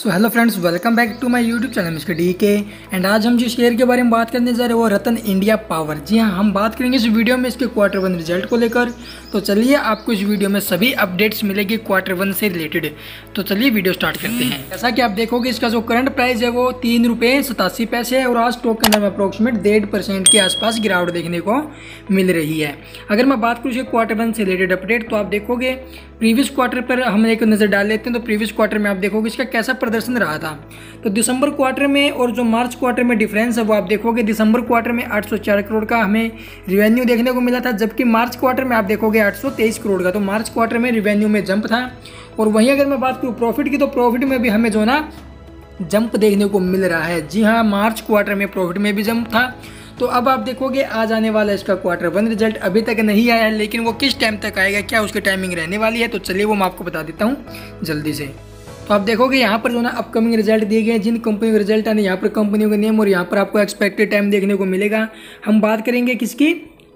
So hello friends, welcome back to my YouTube channel mister D K. And आज हम जिस share के बारे में बात करने जा रहे हैं वो रतन इंडिया पावर। जी हाँ, हम बात करेंगे इस वीडियो में इसके क्वार्टर वन रिजल्ट को लेकर। तो चलिए, आपको इस वीडियो में सभी अपडेट्स मिलेगी क्वार्टर वन से रिलेटेड। तो चलिए वीडियो स्टार्ट करते हैं। जैसा कि आप देखोगे, इसका जो करंट प्राइस है वो 3 रुपये 87 पैसे है और आज स्टॉक के अंदर में अप्रोक्सीमेट 1.5% के आसपास गिरावट देखने को मिल रही है। अगर मैं बात करूँ इसके क्वार्टर वन से रिलेटेड अपडेट, तो आप देखोगे प्रीवियस क्वार्टर पर हम एक नज़र डाल लेते हैं। तो प्रीवियस क्वार्टर में आप देखोगे इसका कैसा प्रदर्शन रहा था। तो दिसंबर क्वार्टर में और जो मार्च क्वार्टर में डिफरेंस है वो आप देखोगे, दिसंबर क्वार्टर में 804 करोड़ का हमें रिवेन्यू देखने को मिला था, जबकि मार्च क्वार्टर में आप देखोगे 823 करोड़ का। तो मार्च क्वार्टर में रिवेन्यू में जंप था। और वहीं अगर मैं बात करूँ प्रॉफिट की, तो प्रॉफिट में भी हमें जो ना जंप देखने को मिल रहा है। जी हाँ, मार्च क्वार्टर में प्रॉफिट में भी जंप था। तो अब आप देखोगे आज आने वाला इसका क्वार्टर वन रिजल्ट अभी तक नहीं आया है, लेकिन वो किस टाइम तक आएगा, क्या उसकी टाइमिंग रहने वाली है, तो चलिए वो मैं आपको बता देता हूँ जल्दी से। तो आप देखोगे यहाँ पर जो ना अपकमिंग रिजल्ट दिए गए हैं, जिन कंपनियों के रिजल्ट आने, यहाँ पर कंपनियों के नेम और यहाँ पर आपको एक्सपेक्टेड टाइम देखने को मिलेगा। हम बात करेंगे किसकी,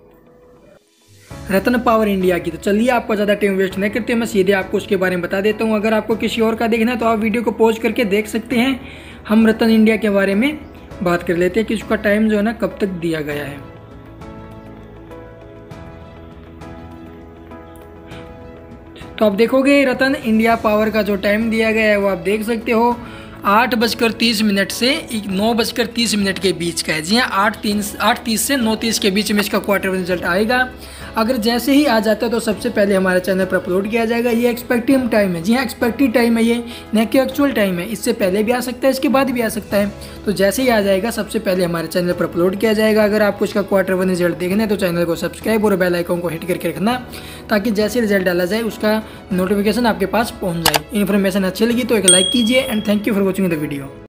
रतन पावर इंडिया की। तो चलिए, आपको ज़्यादा टाइम वेस्ट नहीं करते, मैं सीधे आपको उसके बारे में बता देता हूँ। अगर आपको किसी और का देखना है तो आप वीडियो को पॉज करके देख सकते हैं। हम रतन इंडिया के बारे में बात कर लेते हैं कि उसका टाइम जो है ना कब तक दिया गया है। तो आप देखोगे रतन इंडिया पावर का जो टाइम दिया गया है वो आप देख सकते हो 8:30 से 9:30 के बीच का है। जी हाँ, 8:30 से 9:30 के बीच में इसका क्वार्टर वन रिजल्ट आएगा। अगर जैसे ही आ जाता है तो सबसे पहले हमारे चैनल पर अपलोड किया जाएगा। ये एक्सपेक्टेड टाइम है। जी हाँ, एक्सपेक्टेड टाइम है ये, न कि एक्चुअल टाइम है। इससे पहले भी आ सकता है, इसके बाद भी आ सकता है। तो जैसे ही आ जाएगा सबसे पहले हमारे चैनल पर अपलोड किया जाएगा। अगर आपको इसका क्वार्टर वन रिजल्ट देखना है तो चैनल को सब्सक्राइब और बेल आइकन को हिट करके रखना, ताकि जैसे रिजल्ट डाला जाए उसका नोटिफिकेशन आपके पास पहुँच जाए। इन्फॉर्मेशन अच्छी लगी तो एक लाइक कीजिए and thank you for watching the video.